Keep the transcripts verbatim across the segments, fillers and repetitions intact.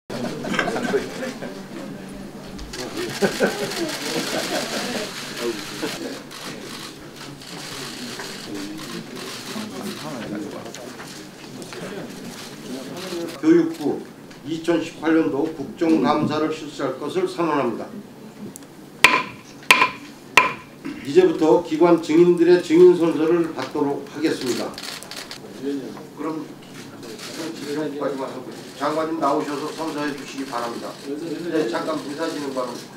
교육부 이천십팔 년도 국정감사를 실시할 것을 선언합니다. 이제부터 기관 증인들의 증인 선서를 받도록 하겠습니다. 그럼 장관님 나오셔서 선서해 주시기 바랍니다. 네, 잠깐 인사진행 바랍니다.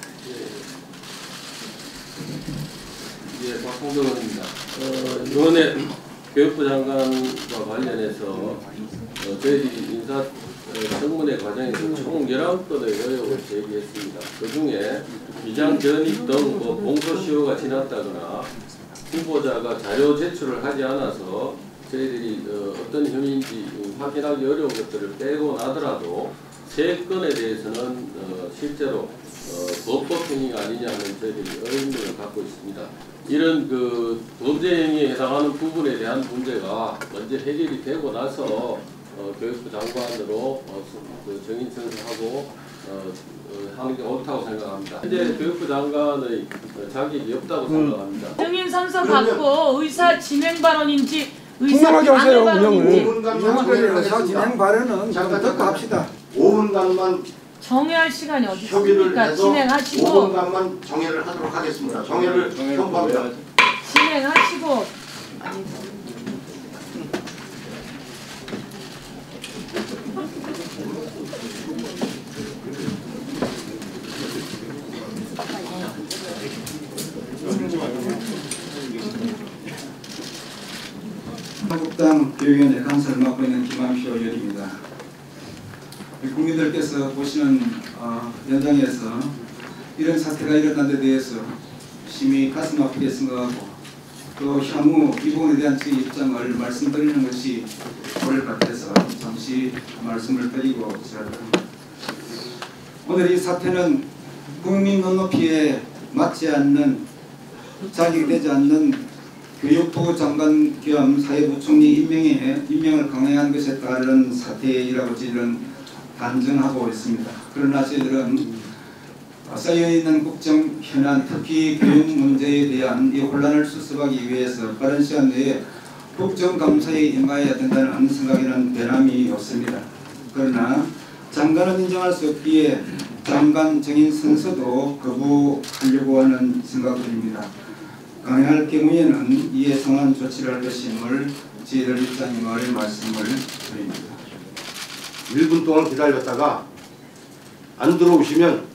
예, 박홍정 의원입니다. 어, 이번에 교육부 장관과 관련해서 어, 저희들이 인사 어, 청문회 과정에서 총 열한 건의 의혹을 제기했습니다. 그 중에 위장 전입 등 뭐 공소시효가 지났다거나 후보자가 자료 제출을 하지 않아서 저희들이 어, 어떤 혐의인지 확인하기 어려운 것들을 빼고 나더라도 세 건에 대해서는 어, 실제로 어, 범법 행위가 아니냐는 저희들이 의문을 갖고 있습니다. 이런 그 범죄 행위에 해당하는 부분에 대한 문제가 먼저 해결이 되고 나서 어, 교육부 장관으로 어, 그 정인 선서하고 어, 어, 하는 게 옳다고 생각합니다. 현재 교육부 장관의 자격이 없다고 생각합니다. 정인 선서 받고 의사 진행 발언인지 의사 분명하게 하세요, 방해 발언인지 오 분간만 의사 진행 발언은 듣고 합시다. 오 분간만 정해할 시간이 어디 협의를 있습니까? 해서 진행하시고 오 분간만 정해를 하도록 하겠습니다. 정해를 선포합니다. 진행하시고 한국당 교육위원회 간사를 맡고 있는 김한표 의원입니다. 국민들께서 보시는 어, 현장에서 이런 사태가 일어난 데 대해서 심히 가슴 아프게 생각하고 또 향후 이 부분에 대한 제 입장을 말씀드리는 것이 옳을 것 같아서 잠시 말씀을 드리고 시작합니다. 오늘 이 사태는 국민 눈높이에 맞지 않는 자격이 되지 않는 교육부 장관 겸 사회부총리 임명에, 임명을 강행한 것에 따른 사태이라고 저희들은 단정하고 있습니다. 그러나 저희들은 쌓여있는 국정 현안, 특히 교육 문제에 대한 이 혼란을 수습하기 위해서 빠른 시간 내에 국정감사에 임해야 된다는 생각에는 변함이 없습니다. 그러나 장관은 인정할 수 없기에 장관 정인 선서도 거부하려고 하는 생각들입니다. 강행할 경우에는 이에 성한 조치를 할 것임을 저희들 입장임을 말씀을 드립니다. 일 분 동안 기다렸다가 안 들어오시면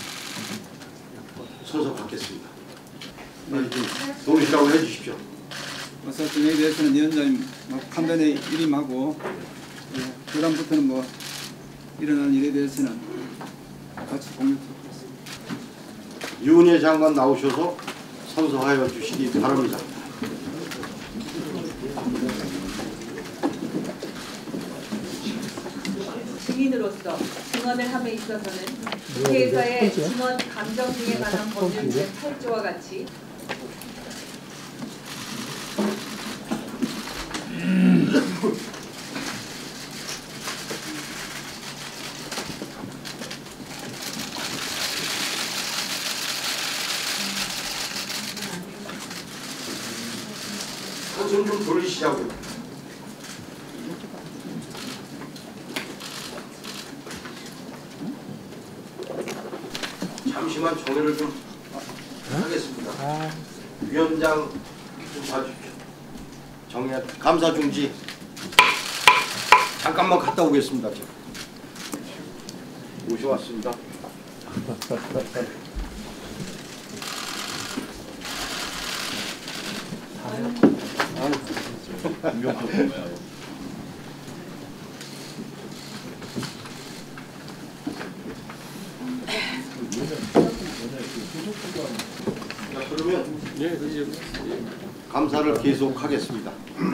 선서 받겠습니다. 들어오시라고 해주십시오. 어서 진행에 대해서는 위원장님 판단에 일임하고 예, 그 다음부터는 뭐 일어난 일에 대해서는 같이 공유하겠습니다. 유은혜 장관 나오셔서 선서하여 주시기 바랍니다. 증인으로서 증언을 함에 있어서는 국회에서의 증언 감정 등에 관한 법률 제팔 조와 같이 좀, 좀 돌리시자고요. 잠시만 정리를 좀 하겠습니다. 위원장 좀 봐주십시오. 정리, 감사 중지. 잠깐만 갔다 오겠습니다. 제가. 모셔왔습니다. 자, 그러면 감사를 계속하겠습니다.